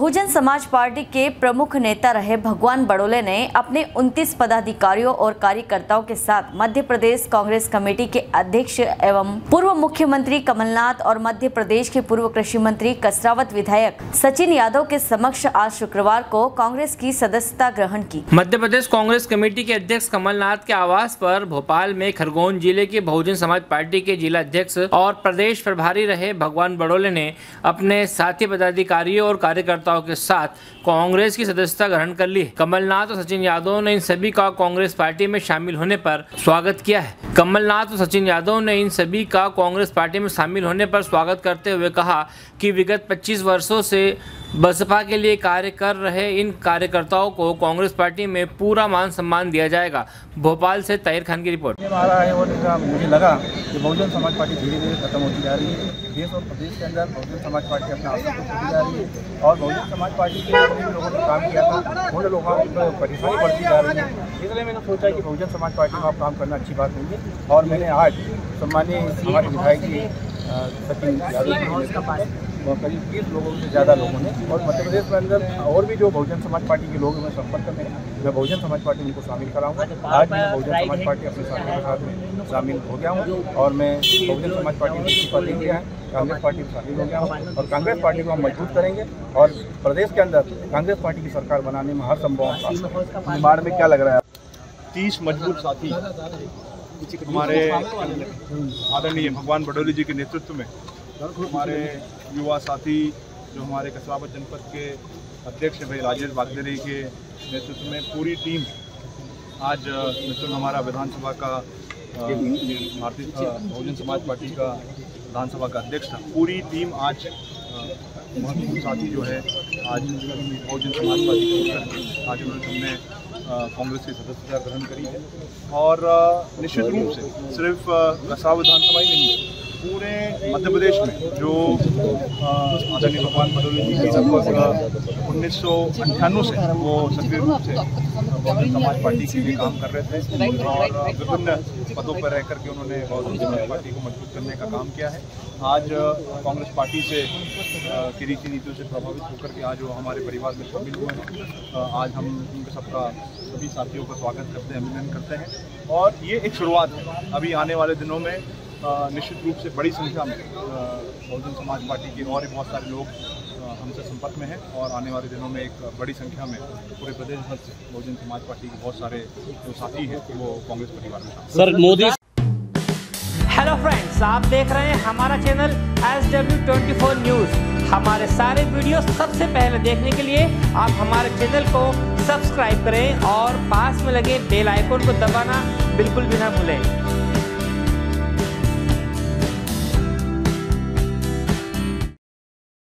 Bahujan Samaj party के प्रमुख नेता रहे भगवान बड़ोले ने अपने 29 पदाधिकारियों और कार्यकर्ताओं के साथ मध्य प्रदेश कांग्रेस कमेटी के अध्यक्ष एवं पूर्व मुख्यमंत्री कमलनाथ और मध्य प्रदेश के पूर्व कृषि मंत्री कसरावत विधायक सचिन यादव के समक्ष आज शुक्रवार को कांग्रेस की सदस्यता ग्रहण की। मध्य प्रदेश कांग्रेस कमेटी के अध्यक्ष कमलनाथ के आवास पर भोपाल में खरगोन जिले के बहुजन समाज पार्टी के जिला अध्यक्ष और प्रदेश प्रभारी रहे भगवान बड़ोले ने अपने साथी पदाधिकारियों और कार्यकर्ताओं के साथ कांग्रेस की सदस्यता ग्रहण कर ली। कमलनाथ और सचिन यादव ने इन सभी का कांग्रेस पार्टी में शामिल होने पर स्वागत किया है। कमलनाथ और सचिन यादव ने इन सभी का कांग्रेस पार्टी में शामिल होने पर स्वागत करते हुए कहा कि विगत 25 वर्षों से बसपा के लिए कार्य कर रहे इन कार्यकर्ताओं को कांग्रेस पार्टी में पूरा मान सम्मान दिया जाएगा। भोपाल से ताहिर खान की रिपोर्ट। मुझे लगा कि बहुजन समाज पार्टी धीरे धीरे खत्म होती जा रही है। देश और प्रदेश के अंदर बहुजन समाज पार्टी अपना अस्तित्व खोती जा रही है और बहुजन समाज पार्टी के लोगों ने काम किया था, उन लोगों को परेशानी बढ़ती जा रही है। इसलिए मैंने सोचा कि बहुजन समाज पार्टी में आप काम करना अच्छी बात नहीं है और मैंने आज सम्मानीय हमारे विधायक जी सचिन यादव करीब 30 लोगों से ज़्यादा लोगों ने और मध्य प्रदेश के अंदर और भी जो बहुजन समाज पार्टी के लोग हैं संपर्क में मैं बहुजन समाज पार्टी उनको शामिल कराऊंगा। आज मैं बहुजन समाज पार्टी अपने साथियों के साथ में शामिल हो गया हूँ और मैं बहुजन समाज पार्टी में इस्तीफा दे दिया है, कांग्रेस पार्टी में शामिल हो गया हूँ और कांग्रेस पार्टी को हम मजबूत करेंगे और प्रदेश के अंदर कांग्रेस पार्टी की सरकार बनाने में हर संभव। बाढ़ में क्या लग रहा है 30 मजबूत साथी हमारे आदरणीय भगवान बड़ोले जी के नेतृत्व में, हमारे युवा साथी जो हमारे कसरावत जनपद के अध्यक्ष भाई राजेश वागदेरी के नेतृत्व में पूरी टीम आज मित्र हमारा विधानसभा का भारतीय बहुजन समाज पार्टी का विधानसभा का अध्यक्ष था, पूरी टीम आज महत्वपूर्ण साथी जो है आज बहुजन समाज पार्टी को आज हमने कांग्रेस की सदस्यता ग्रहण करी है और निश्चित रूप से सिर्फ कसरावत विधानसभा ही नहीं पूरे मध्य प्रदेश में जो आदरणीय भगवान बड़ोले जी की लगभग 1998 से वो सक्रिय रूप से बहुजन समाज पार्टी के लिए काम कर रहे थे और विभिन्न पदों पर रह करके उन्होंने बहुजन समाज पार्टी को मजबूत करने का काम किया है। आज कांग्रेस पार्टी से की रीति नीतियों से प्रभावित होकर के आज वो हमारे परिवार में शामिल हुए हैं। आज हम उनके सबका सभी साथियों का स्वागत करते हैं, अभिनंदन करते हैं और ये एक शुरुआत है। अभी आने वाले दिनों में निश्चित रूप से बड़ी संख्या में बहुजन समाज पार्टी के और भी बहुत सारे लोग हमसे संपर्क में हैं और आने वाले दिनों में एक बड़ी संख्या में पूरे प्रदेश भर से बहुजन समाज पार्टी के बहुत सारे जो साथी हैं वो कांग्रेस परिवार में सर मोदी। हेलो फ्रेंड्स, आप देख रहे हैं हमारा चैनल SW24 न्यूज़। हमारे सारे वीडियो सबसे पहले देखने के लिए आप हमारे चैनल को सब्सक्राइब करें और पास में लगे बेल आइकन को दबाना बिल्कुल भी ना भूलें।